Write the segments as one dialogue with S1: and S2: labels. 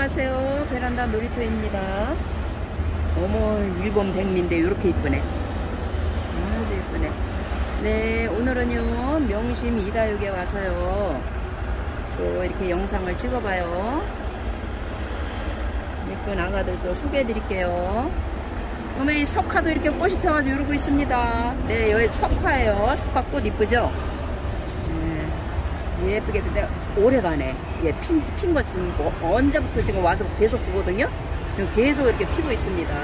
S1: 안녕하세요. 베란다 놀이터입니다. 어머, 일본 백미인데 이렇게 이쁘네. 아주 이쁘네. 네, 오늘은요 명심 이다육에 와서요 또 이렇게 영상을 찍어봐요. 예쁜 아가들도 소개해 드릴게요. 어머, 이 석화도 이렇게 꽃이 펴가지고 이러고 있습니다. 네, 여기 석화예요. 석화꽃 이쁘죠? 네, 예쁘게 근데 오래가네. 예, 핀 것 지금 언제부터 지금 와서 계속 보거든요. 지금 계속 이렇게 피고 있습니다.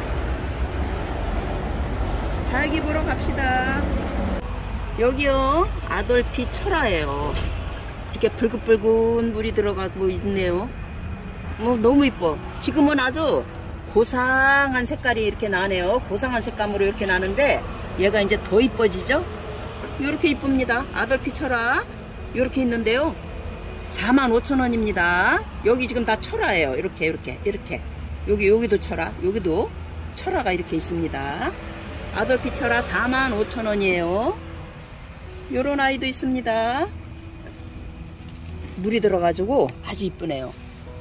S1: 다육이 보러 갑시다. 여기요 아돌피 철화예요. 이렇게 붉은 물이 들어가고 있네요. 너무 이뻐. 지금은 아주 고상한 색깔이 이렇게 나네요. 고상한 색감으로 이렇게 나는데 얘가 이제 더 이뻐지죠. 이렇게 이쁩니다. 아돌피 철화 이렇게 있는데요 45,000원입니다 여기 지금 다 철화예요. 이렇게 여기도 철화, 여기도 철화가 이렇게 있습니다. 아돌피 철화 45,000원이에요 요런 아이도 있습니다. 물이 들어가지고 아주 이쁘네요.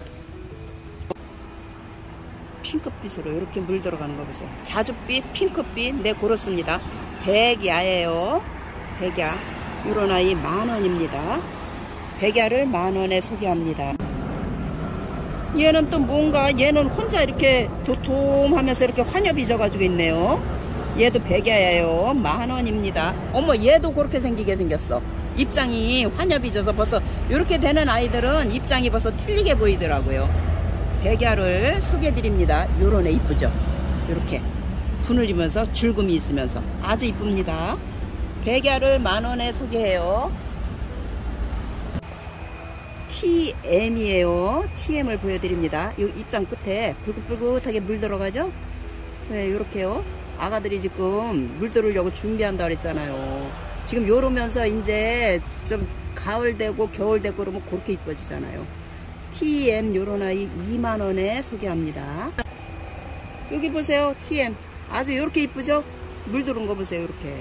S1: 핑크빛으로 이렇게 물 들어가는 거 보세요. 자줏빛, 핑크빛, 네, 그렇습니다. 백야예요. 백야. 요런 아이 10,000원입니다. 백야를 10,000원에 소개합니다. 얘는 또 뭔가, 얘는 혼자 이렇게 도톰하면서 이렇게 환엽이 져가지고 있네요. 얘도 백야예요. 10,000원입니다. 어머, 얘도 그렇게 생기게 생겼어. 입장이 환엽이 져서 벌써 이렇게 되는 아이들은 입장이 벌써 틀리게 보이더라고요. 백야를 소개해드립니다. 요런 애 이쁘죠? 이렇게 분을리면서 줄금이 있으면서 아주 이쁩니다. 백야를 10,000원에 소개해요. TM이에요. TM을 보여드립니다. 이 입장 끝에 붉긋붉긋하게 물 들어가죠? 네, 요렇게요. 아가들이 지금 물 들으려고 준비한다 그랬잖아요. 지금 요러면서 이제 좀 가을 되고 겨울 되고 그러면 그렇게 이뻐지잖아요. TM 요런 아이 20,000원에 소개합니다. 여기 보세요. TM 아주 이렇게 이쁘죠? 물 들은 거 보세요. 이렇게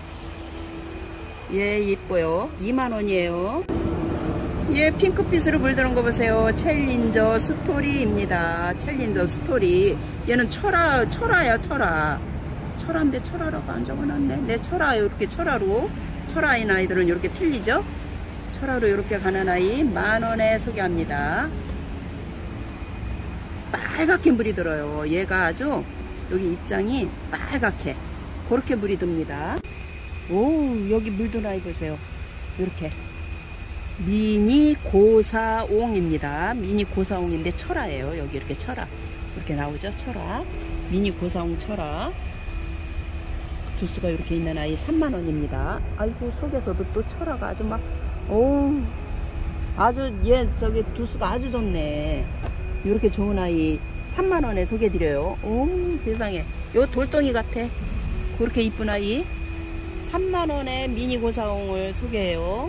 S1: 예, 이뻐요. 20,000원이에요. 예, 핑크빛으로 물 들은 거 보세요. 챌린저 스토리입니다. 챌린저 스토리. 얘는 철화야. 철화인데 철화라고 안 적어놨네. 네, 철화요. 이렇게 철화로 철화인 아이들은 이렇게 틀리죠? 철화로 이렇게 가는 아이 10,000원에 소개합니다. 빨갛게 물이 들어요. 얘가 아주 여기 입장이 빨갛게 그렇게 물이 듭니다. 오, 여기 물 드는 아이 보세요. 이렇게 미니 고사옹입니다. 미니 고사옹인데 철화예요. 여기 이렇게 철화 이렇게 나오죠. 철화 미니 고사옹 철화 두수가 이렇게 있는 아이 30,000원입니다. 아이고, 속에서도 또 철화가 아주 막 오, 아주 얘 저기 두수가 아주 좋네. 이렇게 좋은 아이 30,000원에 소개드려요. 오, 세상에. 요 돌덩이 같아. 그렇게 이쁜 아이 30,000원에 미니 고사옹을 소개해요.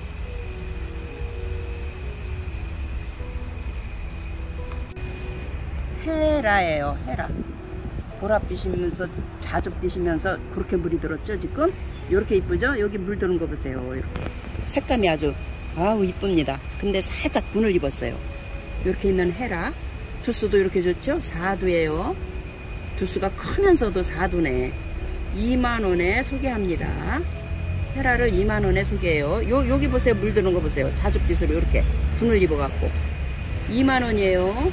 S1: 헤라예요. 헤라. 보랏빛이면서 자줏빛이면서 그렇게 물이 들었죠. 지금 이렇게 이쁘죠. 여기 물 드는 거 보세요. 이렇게 색감이 아주 아우 이쁩니다. 근데 살짝 분을 입었어요. 이렇게 있는 헤라 두수도 이렇게 좋죠. 4두예요. 두수가 크면서도 4두네. 20,000원에 소개합니다. 헤라를 20,000원에 소개해요. 여기 보세요. 물 드는 거 보세요. 자줏빛으로 이렇게 분을 입어 갖고 20,000원이에요.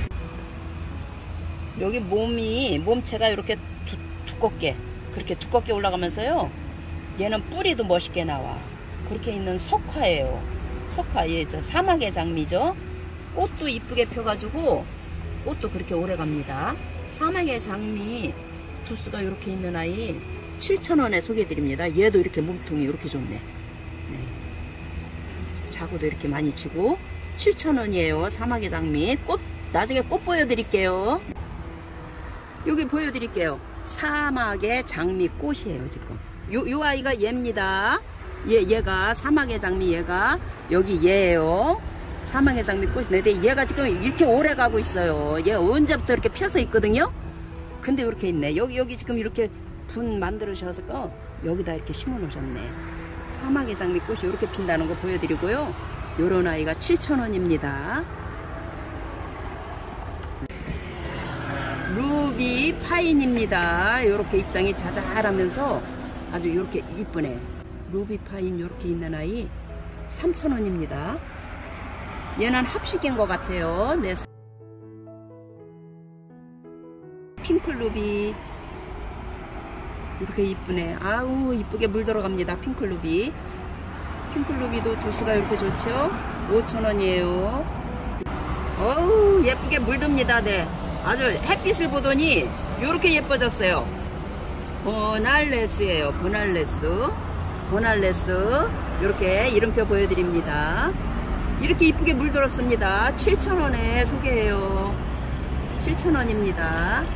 S1: 여기 몸체가 이렇게 두껍게 그렇게 두껍게 올라가면서요. 얘는 뿌리도 멋있게 나와. 그렇게 있는 석화예요. 석화, 예, 저 사막의 장미죠. 꽃도 이쁘게 펴가지고 꽃도 그렇게 오래 갑니다. 사막의 장미 두수가 이렇게 있는 아이 7,000원에 소개해드립니다. 얘도 이렇게 몸통이 이렇게 좋네. 네. 자구도 이렇게 많이 치고 7,000원이에요. 사막의 장미 꽃 나중에 꽃 보여드릴게요. 여기 보여드릴게요. 사막의 장미 꽃이에요. 지금 요 아이가 얘입니다. 얘가 사막의 장미 얘가 여기 얘예요. 사막의 장미 꽃이 네, 얘가 지금 이렇게 오래 가고 있어요. 얘 언제부터 이렇게 펴서 있거든요. 근데 이렇게 있네. 여기 지금 이렇게 분 만들으셔서 여기다 이렇게 심어 놓으셨네. 사막의 장미 꽃이 이렇게 핀다는 거 보여드리고요. 요런 아이가 7,000원입니다. 루비 파인입니다. 이렇게 입장이 자잘하면서 아주 이렇게 이쁘네. 루비 파인 이렇게 있는 아이 3,000원입니다. 얘는 합식인 것 같아요. 네. 핑크 루비 이렇게 이쁘네. 아우 이쁘게 물 들어갑니다. 핑크 루비. 핑크 루비도 두수가 이렇게 좋죠. 5,000원이에요. 어우 예쁘게 물듭니다. 네. 아주 햇빛을 보더니 이렇게 예뻐졌어요. 보날레스예요. 보날레스 이렇게 이름표 보여드립니다. 이렇게 이쁘게 물들었습니다. 7,000원에 소개해요. 7,000원입니다.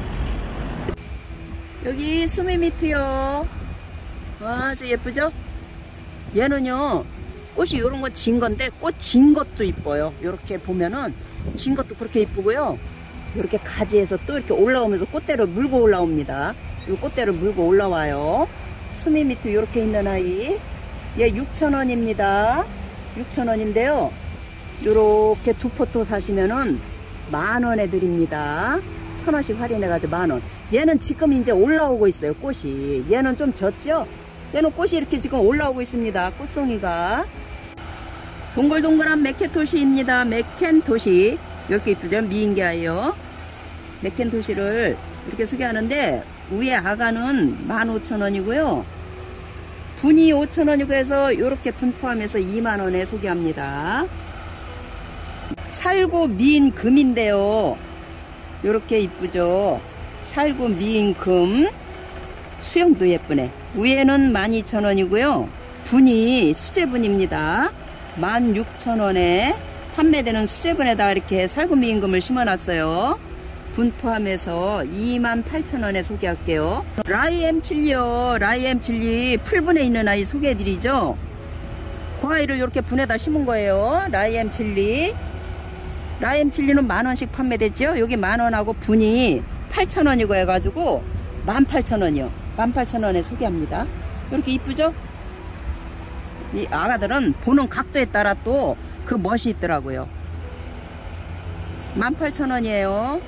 S1: 여기 수미미트요. 와, 아주 예쁘죠? 얘는요 꽃이 이런 거 진 건데 꽃 진 것도 이뻐요. 이렇게 보면은 진 것도 그렇게 이쁘고요. 이렇게 가지에서 또 이렇게 올라오면서 꽃대를 물고 올라옵니다. 이 꽃대를 물고 올라와요. 수미미트 이렇게 있는 아이. 얘 6,000원입니다. 6,000원인데요. 이렇게 두 포토 사시면은 10,000원에 드립니다. 1,000원씩 할인해가지고 10,000원. 얘는 지금 이제 올라오고 있어요. 꽃이. 얘는 좀 졌죠? 얘는 꽃이 이렇게 지금 올라오고 있습니다. 꽃송이가. 동글동글한 맥켄토시입니다. 맥켄토시. 이렇게 이쁘죠? 미인계예요. 맥켄토시를 이렇게 소개하는데 위에 아가는 15,000원이고요. 분이 5,000원이고 해서 이렇게 분 포함해서 20,000원에 소개합니다. 살구 미인금인데요. 이렇게 이쁘죠? 살구 미인금. 수영도 예쁘네. 위에는 12,000원이고요. 분이 수제분입니다. 16,000원에 판매되는 수제분에다 이렇게 살구 미인금을 심어놨어요. 분 포함해서 28,000원에 소개할게요. 라이엠 칠리요. 라이엠 칠리 풀분에 있는 아이 소개해드리죠. 그 아이를 이렇게 분에다 심은 거예요. 라이엠 칠리. 라이엠 칠리는 10,000원씩 판매됐죠. 여기 10,000원하고 분이 8,000원이고 해가지고 18,000원이요. 18,000원에 소개합니다. 이렇게 이쁘죠? 이 아가들은 보는 각도에 따라 또 그 멋이 있더라고요. 18,000원이에요.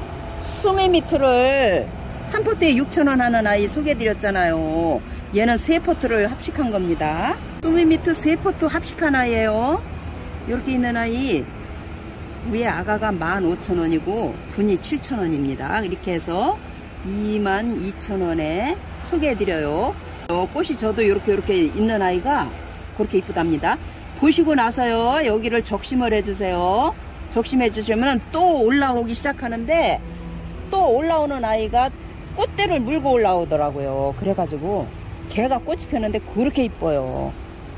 S1: 수미미트를 한 포트에 6,000원 하는 아이 소개해드렸잖아요. 얘는 3포트를 합식한 겁니다. 수미미트 3포트 합식한 아이예요. 이렇게 있는 아이 위에 아가가 15,000원이고 분이 7,000원입니다. 이렇게 해서 22,000원에 소개해드려요. 꽃이 저도 이렇게 있는 아이가 그렇게 이쁘답니다. 보시고 나서요 여기를 적심을 해주세요. 적심해 주시면 또 올라오기 시작하는데 또 올라오는 아이가 꽃대를 물고 올라오더라고요. 그래가지고 걔가 꽃이 폈는데 그렇게 이뻐요.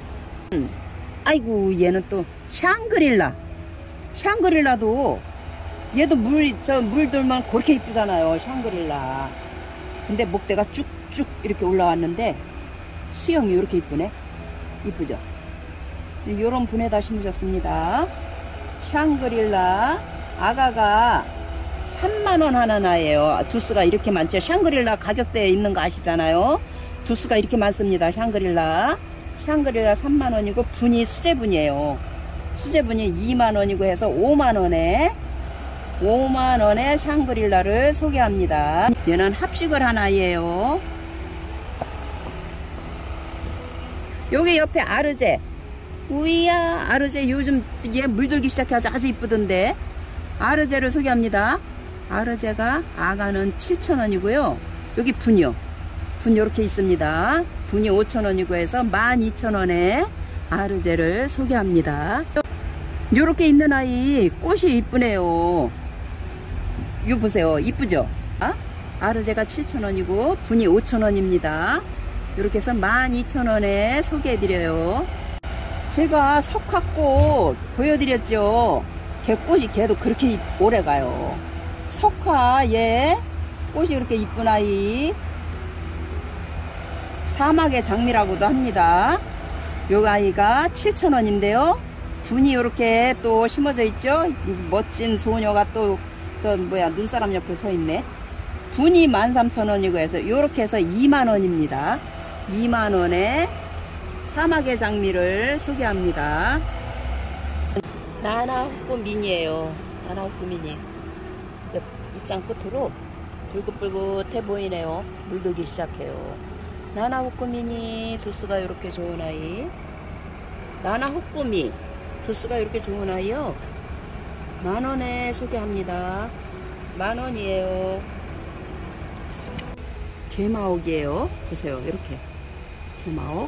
S1: 아이고 얘는 또 샹그릴라. 샹그릴라도 얘도 물들만 그렇게 이쁘잖아요. 샹그릴라. 근데 목대가 쭉쭉 이렇게 올라왔는데 수영이 이렇게 이쁘네. 이쁘죠? 요런 분에다 심으셨습니다. 샹그릴라. 아가가 30,000원 하는 아이예요. 두수가 이렇게 많죠. 샹그릴라 가격대에 있는 거 아시잖아요. 두수가 이렇게 많습니다. 샹그릴라 30,000원이고 분이 수제분이에요. 수제분이 20,000원이고 해서 50,000원에 샹그릴라를 소개합니다. 얘는 합식을 한 아이예요. 여기 옆에 아르제. 우이야 아르제 요즘 얘 물들기 시작해서 아주 이쁘던데. 아르제를 소개합니다. 아르제가 아가는 7,000원이고요. 여기 분이요. 분 이렇게 있습니다. 분이 5,000원이고 해서 12,000원에 아르제를 소개합니다. 요렇게 있는 아이 꽃이 이쁘네요. 요 보세요. 이쁘죠? 아르제가 7,000원이고 분이 5,000원입니다. 이렇게 해서 12,000원에 소개해드려요. 제가 석화꽃 보여드렸죠. 걔도 그렇게 오래가요. 석화 얘 꽃이 그렇게 이쁜 아이. 사막의 장미라고도 합니다. 요 아이가 7,000원인데요. 분이 이렇게 또 심어져 있죠. 멋진 소녀가 또 눈사람 옆에 서 있네. 분이 13,000원이고 해서 이렇게 해서 20,000원입니다. 20,000원에 사막의 장미를 소개합니다. 나나후꾸 미니예요. 나나후꾸 미니. 입장 끝으로 불긋불긋해 보이네요. 물들기 시작해요. 나나호꾸미니 두수가 이렇게 좋은 아이. 나나호꾸미 두수가 이렇게 좋은 아이요. 10,000원에 소개합니다. 10,000원이에요. 개마옥이에요. 보세요. 이렇게 개마옥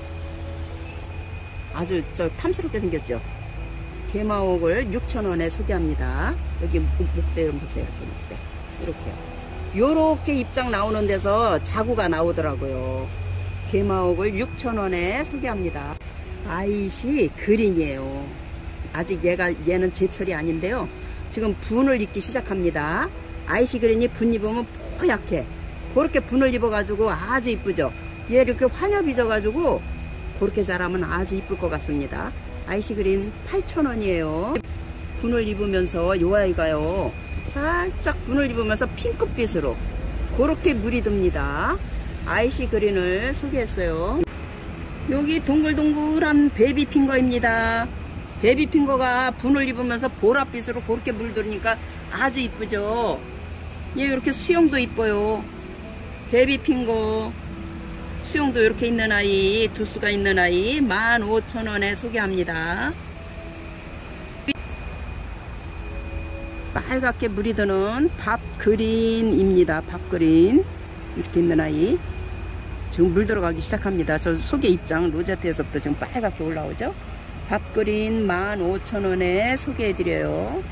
S1: 아주 탐스럽게 생겼죠. 개마옥을 6,000원에 소개합니다. 여기 목대 좀 보세요. 이렇게 목대 이렇게요. 요렇게 입장 나오는 데서 자구가 나오더라고요. 개마옥을 6,000원에 소개합니다. 아이시 그린이에요. 아직 얘는 제철이 아닌데요. 지금 분을 입기 시작합니다. 아이시 그린이 분 입으면 뽀얗게 그렇게 분을 입어가지고 아주 이쁘죠. 얘 이렇게 환엽이 져가지고 그렇게 자라면 아주 이쁠 것 같습니다. 아이시 그린 8,000원이에요. 분을 입으면서 요 아이가요. 살짝 분을 입으면서 핑크빛으로 그렇게 물이 듭니다. 아이시 그린을 소개했어요. 여기 동글동글한 베이비핑거입니다. 베이비핑거가 분을 입으면서 보랏빛으로 그렇게 물들으니까 아주 이쁘죠. 얘 이렇게 수영도 이뻐요. 베이비핑거 수영도 이렇게 있는 아이, 두수가 있는 아이 15,000원에 소개합니다. 빨갛게 물이 드는 밥그린입니다. 밥그린 이렇게 있는 아이 지금 물 들어가기 시작합니다. 저 속의 입장 로제트에서부터 지금 빨갛게 올라오죠. 밥그린 15,000원에 소개해드려요.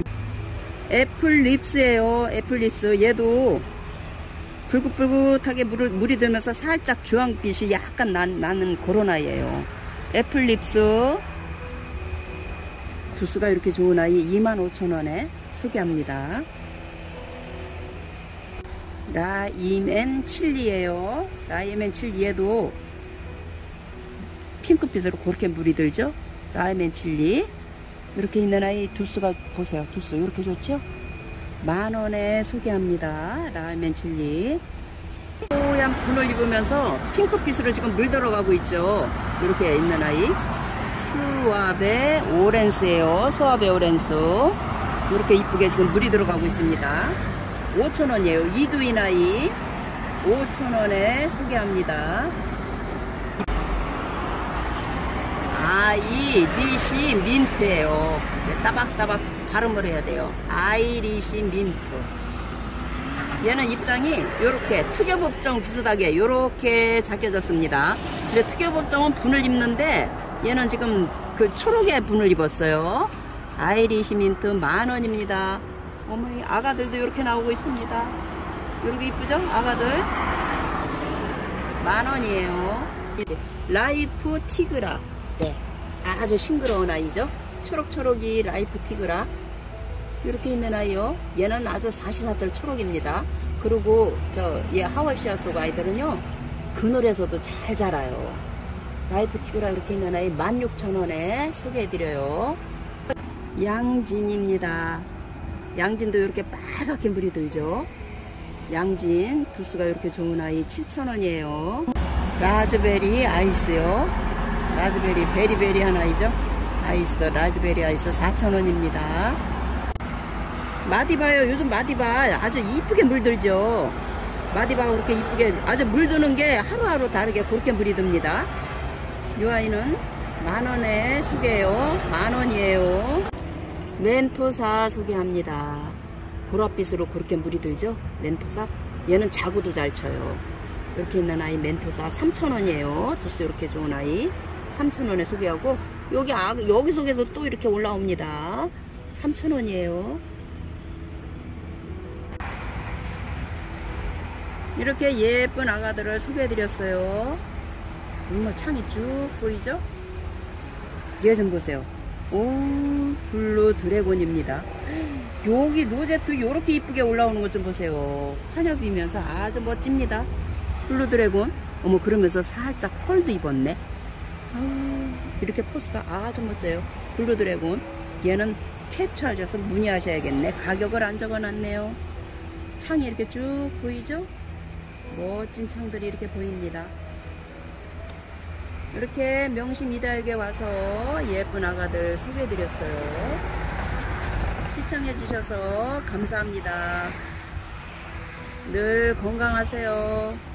S1: 애플립스예요. 애플립스 얘도 불긋불긋하게 물이 들면서 살짝 주황빛이 약간 나는 그런 아이예요. 애플립스 두수가 이렇게 좋은 아이 25,000원에 소개합니다. 라임앤칠리예요. 라임앤칠리에도 핑크빛으로 그렇게 물이 들죠. 라임앤칠리 이렇게 있는 아이 두수가 보세요. 두수 이렇게 좋죠. 10,000원에 소개합니다. 라임앤칠리 뽀얀 분을 입으면서 핑크빛으로 지금 물 들어가고 있죠. 이렇게 있는 아이 스와베 오렌스예요. 스와베 오렌스 이렇게 이쁘게 지금 물이 들어가고 있습니다. 5,000원이에요. 이두인 아이 5,000원에 소개합니다. 아이리시 민트예요. 네, 따박따박 발음을 해야 돼요. 아이리시 민트. 얘는 입장이 이렇게 특여법정 비슷하게 이렇게 작혀졌습니다. 근데 특여법정은 분을 입는데 얘는 지금 그 초록의 분을 입었어요. 아이리시 민트 10,000원입니다. 어머니 아가들도 이렇게 나오고 있습니다. 이렇게 이쁘죠? 아가들 10,000원이에요. 라이프 티그라. 네, 아주 싱그러운 아이죠. 초록초록이 라이프 티그라 이렇게 있는 아이요. 얘는 아주 사시사철 초록입니다. 그리고 얘 하월시아 속 아이들은요 그늘에서도 잘 자라요. 라이프 티그라 이렇게 있는 아이 16,000원에 소개해드려요. 양진입니다. 양진도 이렇게 빨갛게 물이 들죠. 양진 두수가 이렇게 좋은 아이 7,000원이에요. 라즈베리 아이스요. 라즈베리 베리베리한 아이죠. 아이스 라즈베리 아이스 4,000원입니다. 마디바요. 요즘 마디바 아주 이쁘게 물들죠. 마디바가 그렇게 이쁘게 아주 물드는 게 하루하루 다르게 그렇게 물이 듭니다. 이 아이는 10,000원에 소개해요. 10,000원이에요. 멘토사 소개합니다. 보랏빛으로 그렇게 물이 들죠. 멘토사 얘는 자구도 잘 쳐요. 이렇게 있는 아이 멘토사 3,000원이에요. 두수 이렇게 좋은 아이 3,000원에 소개하고 여기 속에서 또 이렇게 올라옵니다. 3,000원이에요. 이렇게 예쁜 아가들을 소개해드렸어요. 창이 쭉 보이죠? 얘 좀 보세요. 오, 블루 드래곤입니다. 여기 로제트 이렇게 이쁘게 올라오는 것 좀 보세요. 환엽이면서 아주 멋집니다. 블루 드래곤. 어머, 그러면서 살짝 펄도 입었네. 이렇게 포스가 아주 멋져요. 블루 드래곤. 얘는 캡처하셔서 문의하셔야겠네. 가격을 안 적어놨네요. 창이 이렇게 쭉 보이죠? 멋진 창들이 이렇게 보입니다. 이렇게 명심이다역에 와서 예쁜 아가들 소개해드렸어요. 시청해주셔서 감사합니다. 늘 건강하세요.